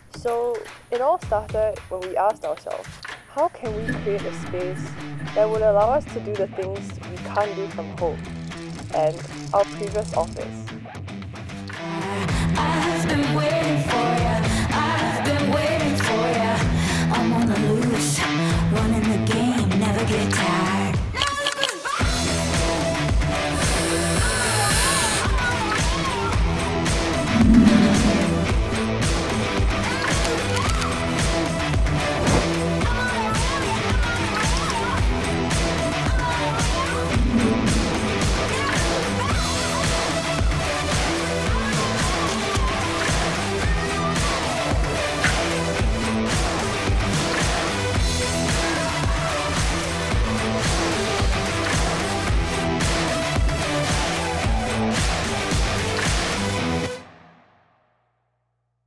So it all started when we asked ourselves, how can we create a space that would allow us to do the things we can't do from home and our previous office? I've been waiting for